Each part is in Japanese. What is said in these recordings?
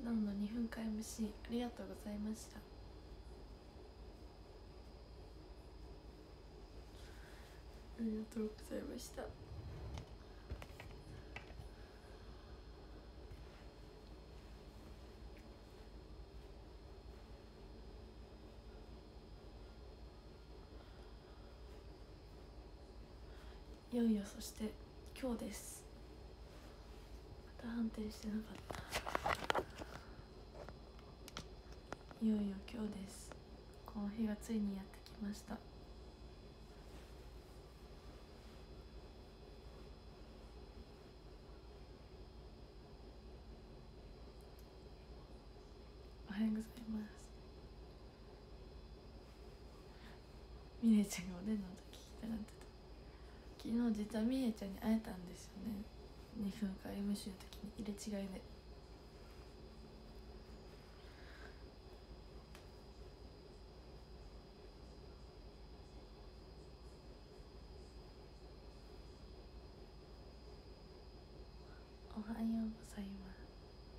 なおの2分間 MC ありがとうございました。ありがとうございました。いよいよそして今日です。また判定してなかった。いよいよ今日です。この日がついにやってきました。おはようございます。みねちゃんがおでんの時聞きたがってた。昨日実はみねちゃんに会えたんですよね。2分間 MC の時に入れ違いで。おはようございます。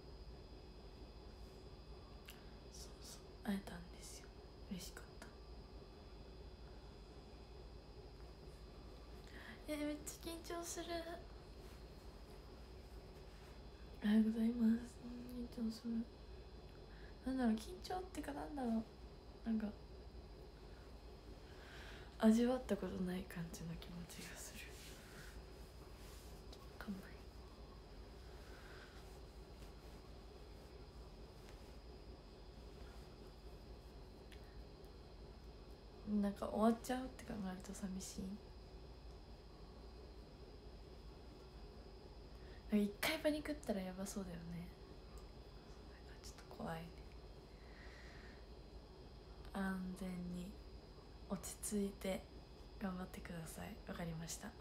そうそう会えたんですよ。嬉しかった。めっちゃ緊張する。おはようございます。緊張する。なんだろう、緊張ってかなんだろう、なんか味わったことない感じの気持ちがする。かんない。なんか終わっちゃうって考えると寂しい。なんか一回パニックったらやばそうだよね。なんかちょっと怖いね。安全に落ち着いて頑張ってください。わかりました。はい。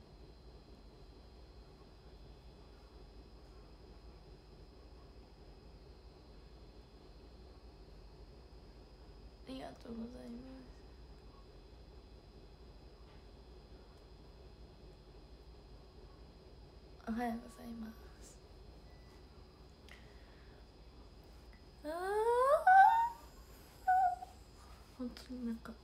ありがとうございます。おはようございます。あ本当になんか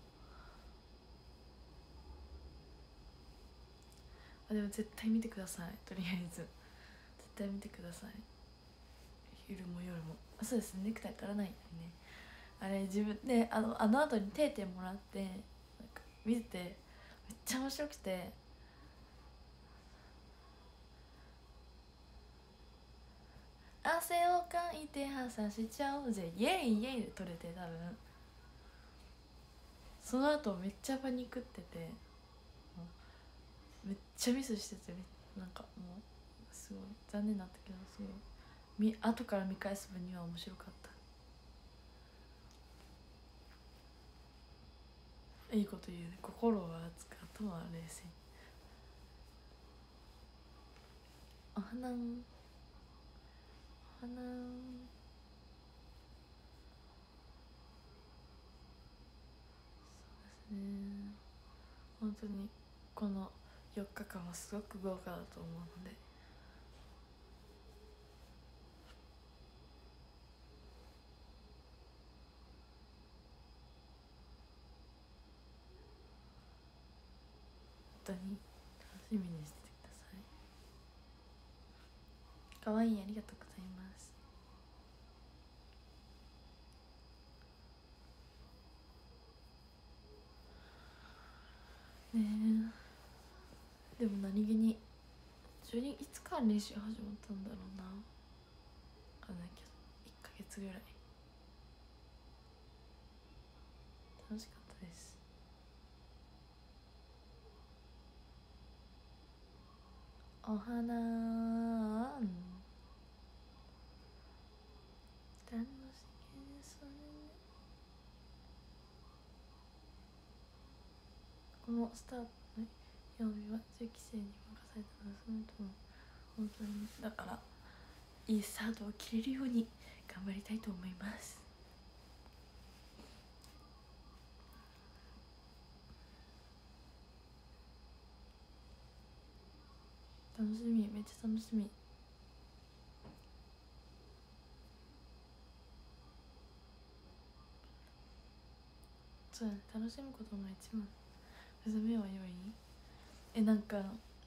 でも絶対見てください。とりあえず絶対見てください。昼も夜も。そうですね、ネクタイ取らないようにね。あれ自分であの後に定点もらってなんか見ててめっちゃ面白くて、汗をかいてはさしちゃおうぜイエイイエイで撮れて、多分その後めっちゃパニックっててめっちゃミスしてて、なんかもうすごい残念だったけど、すごい後から見返す分には面白かった。いいこと言うね。心は熱く頭は冷静に。お花んお花んそうですね、本当にこの4日間はすごく豪華だと思うので、本当に楽しみにしててください。かわいい、ありがとうございます。ねえ、でも何気にいつから練習始まったんだろうな、分かんないけど1ヶ月ぐらい。楽しかったです。お花楽しげですね。このスタートの曜日は中期生に任されたので、そのとも本当にだからいいスタートを切れるように頑張りたいと思います。楽しみ、めっちゃ楽しみ。 そうだね、楽しむことが一番。目覚めは良い。なんか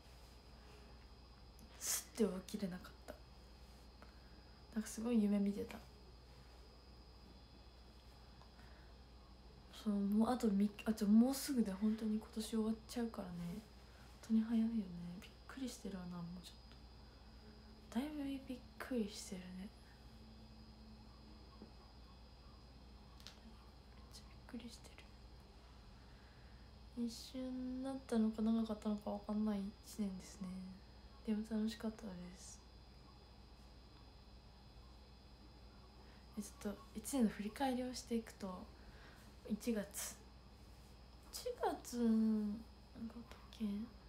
すって起きれなかった。なんかすごい夢見てた。そう、もうあともうすぐで本当に今年終わっちゃうからね。本当に早いよね。びっくりしてるわな。もうちょっとだいぶびっくりしてるね。めっちゃびっくりしてる。一瞬だったのか長かったのか分かんない1年ですね。でも楽しかったです。ちょっと1年の振り返りをしていくと、1月なんかあったっけ。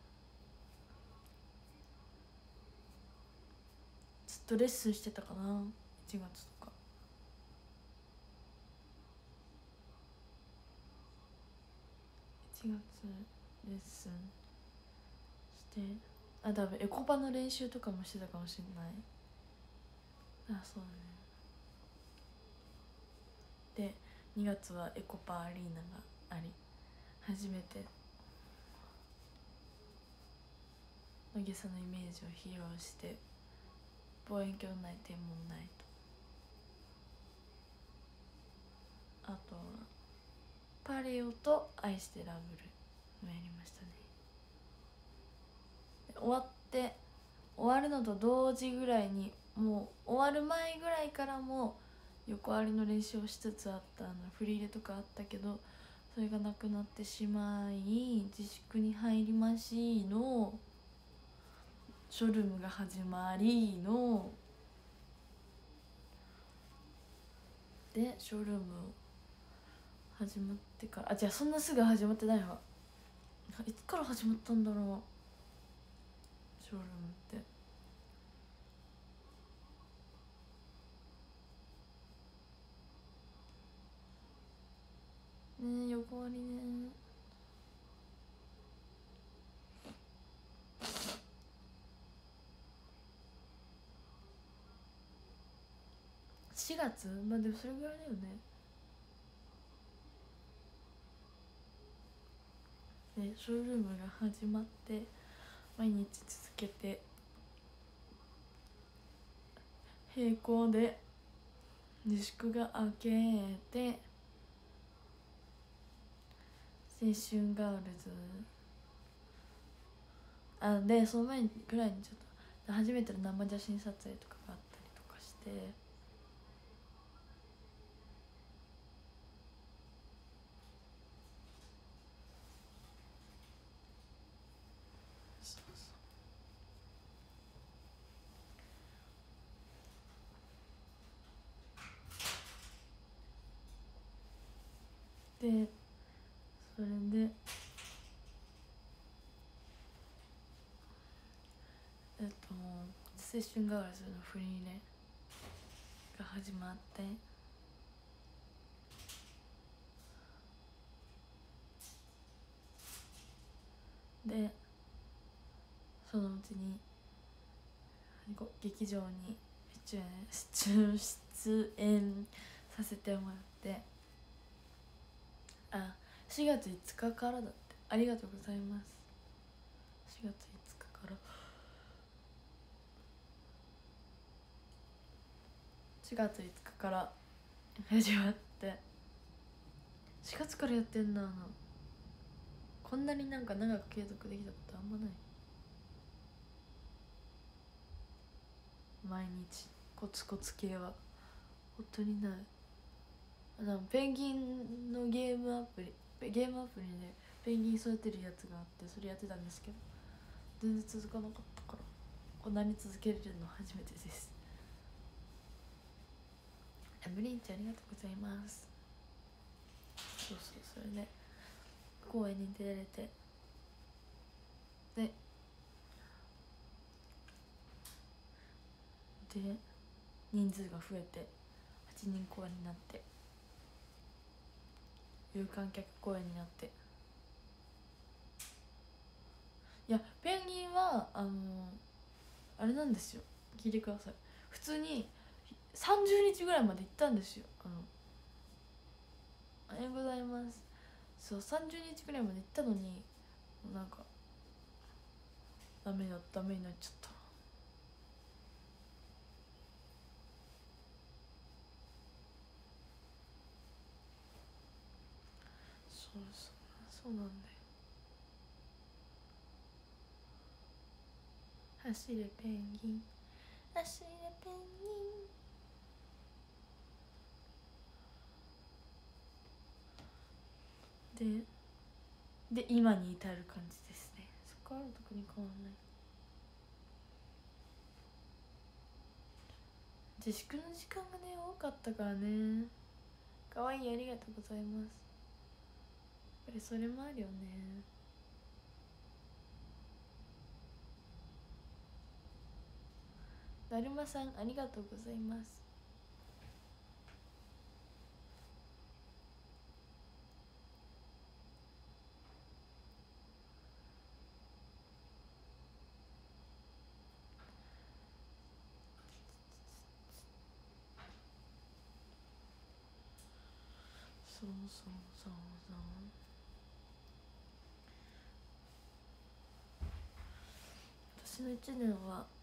ずっとレッスンしてたかな、1月とか。1月レッスンして、多分エコパの練習とかもしてたかもしれない。そうだね。で2月はエコパアリーナがあり、初めて野毛さんのイメージを披露して、望遠鏡ない天文ないと、あとはパレオと愛してラブルもやりましたね。終わるのと同時ぐらいに、もう終わる前ぐらいからも横ありの練習をしつつあった。振り入れとかあったけど、それがなくなってしまい、自粛に入りましのショルムが始まりので、ショルム始まってから、じゃあそんなすぐ始まってないわ。いつから始まったんだろう、ショルムって。ねえ、横ありね。4月、まあでもそれぐらいだよね。でショールームが始まって毎日続けて、並行で自粛が明けて、青春ガールズで、その前ぐらいにちょっと初めての生写真撮影とかがあったりとかして、そうそうで、それで青春ガールズのフリーレが始まって、でそのうちに劇場に出演させてもらって、4月5日からだって。ありがとうございます。4月5日から4月5日から始まって、4月からやってんだ。こんなになんか長く継続できたことあんまない。毎日コツコツ系は本当にない。ペンギンのゲームアプリでペンギン育てるやつがあって、それやってたんですけど全然続かなかったから、こんなに続けれるの初めてです。ブリンちゃんありがとうございます。そう、それで公演に出られて、で人数が増えて8人公演になって、有観客公演になって、いやペンギンはあれなんですよ。聞いてください。普通に30日ぐらいまで行ったんですよ。おはようございます。 そう30日くらいまで行ったのになんかダメになっちゃった。そうなんだよ。走れペンギン走れペンギンで今に至る感じですね。そこから特に変わんない。自粛の時間がね多かったからね。かわいい、ありがとうございます。やっぱりそれもあるよね。だるまさんありがとうございます。そう私の1年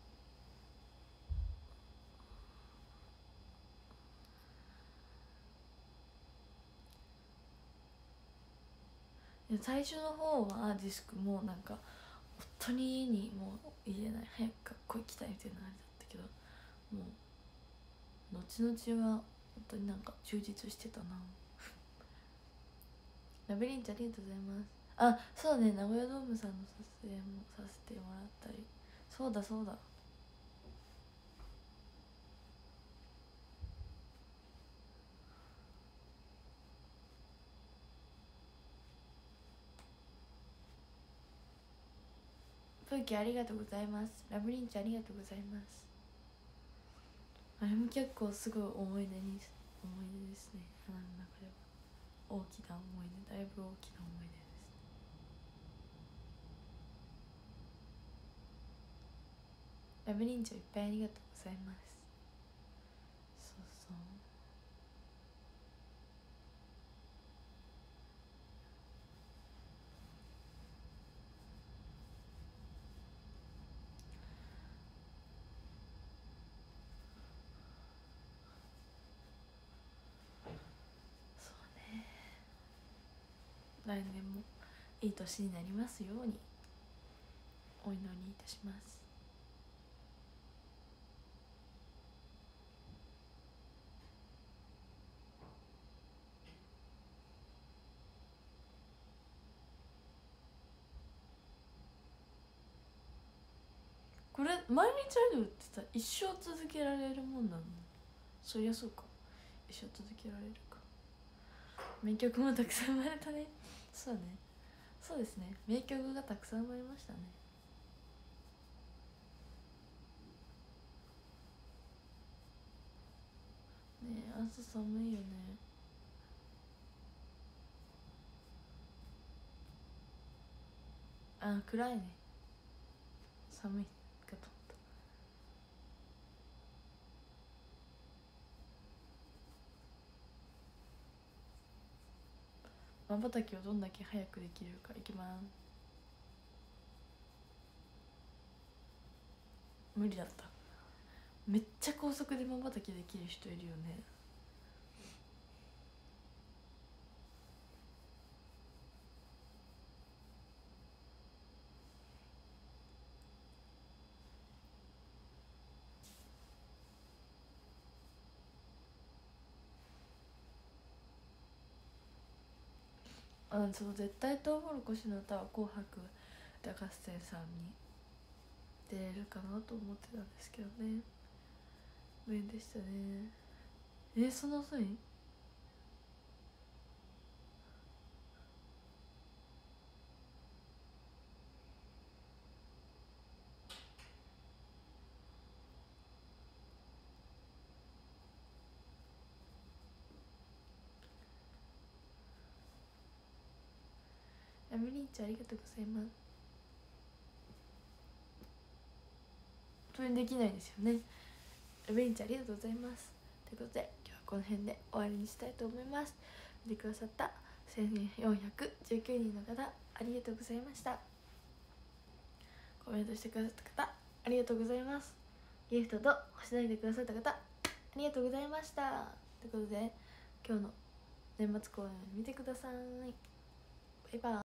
はいや最初の方は自粛もなんか本当に家にもう入れない、早く学校行きたいみたいなあれだったけど、もう後々は本当になんか充実してたな。ラビリンチありがとうございます。あ、そうね、名古屋ドームさんの撮影もさせてもらったり。そうだプーキありがとうございます。ラブリンチありがとうございます。あれも結構すごい思い出ですね。花の中では大きな思い出、だいぶ大きな思い出です。ラブリンチョいっぱいありがとうございます。そうね、来年もいい年になりますようにお祈りいたします。これ毎日アイドルってさ一生続けられるもんなの？そりゃそうか、一生続けられるか。名曲もたくさん生まれたね。そうね、そうですね、名曲がたくさん生まれましたね。ねえ、朝寒いよね。あ、暗いね、寒いかと思った。まばたきをどんだけ早くできるか。いきます。無理だった。めっちゃ高速でまばたきできる人いるよね。そう、絶対トウモロコシの歌は紅白歌合戦さんに出れるかなと思ってたんですけどね、無理でしたね。そんな遅い？ラムリンちゃんありがとうございます。それできないですよね。ラムリンちゃんありがとうございます。ということで今日はこの辺で終わりにしたいと思います。見てくださった 1419人の方ありがとうございました。コメントしてくださった方ありがとうございます。ギフトと星投げてくださった方ありがとうございました。ということで今日の年末公演を見てください。バイバイ。